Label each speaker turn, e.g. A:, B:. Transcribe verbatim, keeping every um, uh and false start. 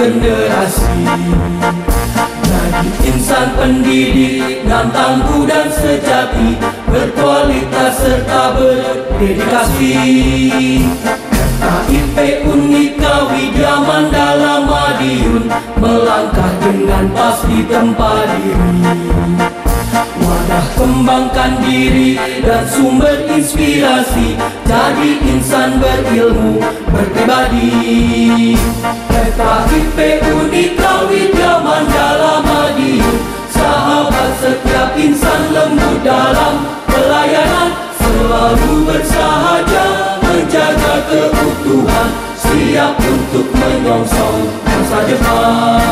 A: generasi. Jadi insan pendidik dan tangguh dan sejati, berkualitas serta berdedikasi. K I P Unika Widya Mandala Madiun melangkah dengan pasti tempat diri. Wadah kembangkan diri dan sumber inspirasi, jadi insan berilmu berpribadi. K I P Unika Widya Mandala Madiun, sahabat setiap insan lembut dalam pelayanan, selalu bersahaja menjaga keutuhan, siap untuk menyongsong masa depan.